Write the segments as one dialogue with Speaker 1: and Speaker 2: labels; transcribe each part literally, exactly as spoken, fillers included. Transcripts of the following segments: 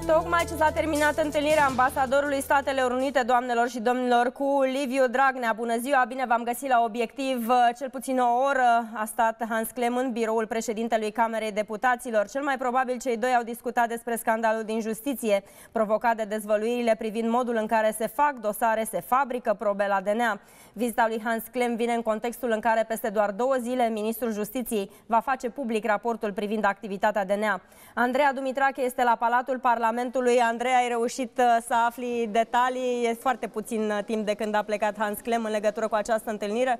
Speaker 1: Tocmai ce s-a terminat întâlnirea ambasadorului Statelor Unite, doamnelor și domnilor, cu Liviu Dragnea. Bună ziua, bine v-am găsit la Obiectiv. Cel puțin o oră a stat Hans Klem în biroul președintelui Camerei Deputaților. Cel mai probabil cei doi au discutat despre scandalul din justiție, provocat de dezvăluirile privind modul în care se fac dosare, se fabrică probe la D N A. Vizita lui Hans Klem vine în contextul în care peste doar două zile ministrul Justiției va face public raportul privind activitatea D N A. Andreea Dumitrache este la Palatul Parlamentului. Andreea, ai reușit să afli detalii? E foarte puțin timp de când a plecat Hans Klem în legătură cu această întâlnire.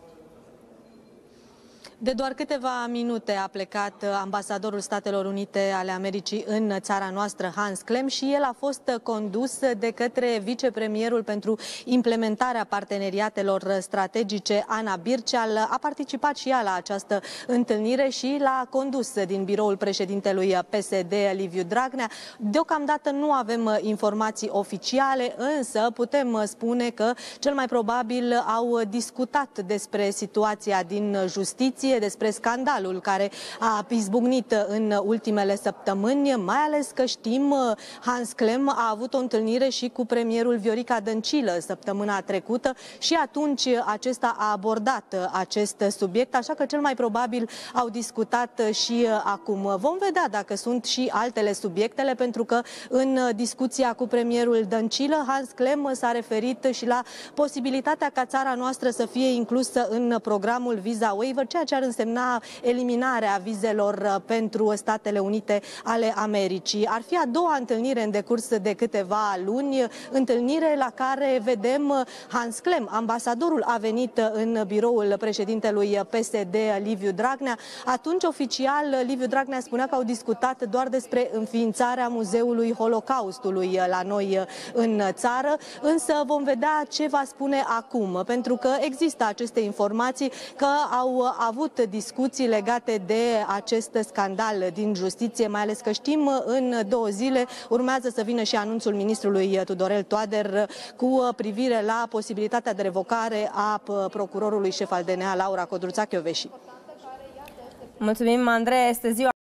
Speaker 2: De doar câteva minute a plecat ambasadorul Statelor Unite ale Americii în țara noastră, Hans Klem, și el a fost condus de către vicepremierul pentru implementarea parteneriatelor strategice, Ana Birceal. A participat și ea la această întâlnire și l-a condus din biroul președintelui P S D, Liviu Dragnea. Deocamdată nu avem informații oficiale, însă putem spune că cel mai probabil au discutat despre situația din justiție, despre scandalul care a izbucnit în ultimele săptămâni, mai ales că știm, Hans Klem a avut o întâlnire și cu premierul Viorica Dăncilă săptămâna trecută și atunci acesta a abordat acest subiect, așa că cel mai probabil au discutat și acum. Vom vedea dacă sunt și altele subiectele, pentru că în discuția cu premierul Dăncilă, Hans Klem s-a referit și la posibilitatea ca țara noastră să fie inclusă în programul Visa Waiver, ceea ce ar însemna eliminarea vizelor pentru Statele Unite ale Americii. Ar fi a doua întâlnire în decurs de câteva luni, întâlnire la care vedem Hans Klem, ambasadorul, a venit în biroul președintelui P S D, Liviu Dragnea. Atunci, oficial, Liviu Dragnea spunea că au discutat doar despre înființarea Muzeului Holocaustului la noi în țară, însă vom vedea ce va spune acum, pentru că există aceste informații că au avut discuții legate de acest scandal din justiție, mai ales că știm, în două zile urmează să vină și anunțul ministrului Tudorel Toader cu privire la posibilitatea de revocare a procurorului șef al D N A, Laura Codruța-Chioveși.
Speaker 1: Mulțumim, Andreea, este ziua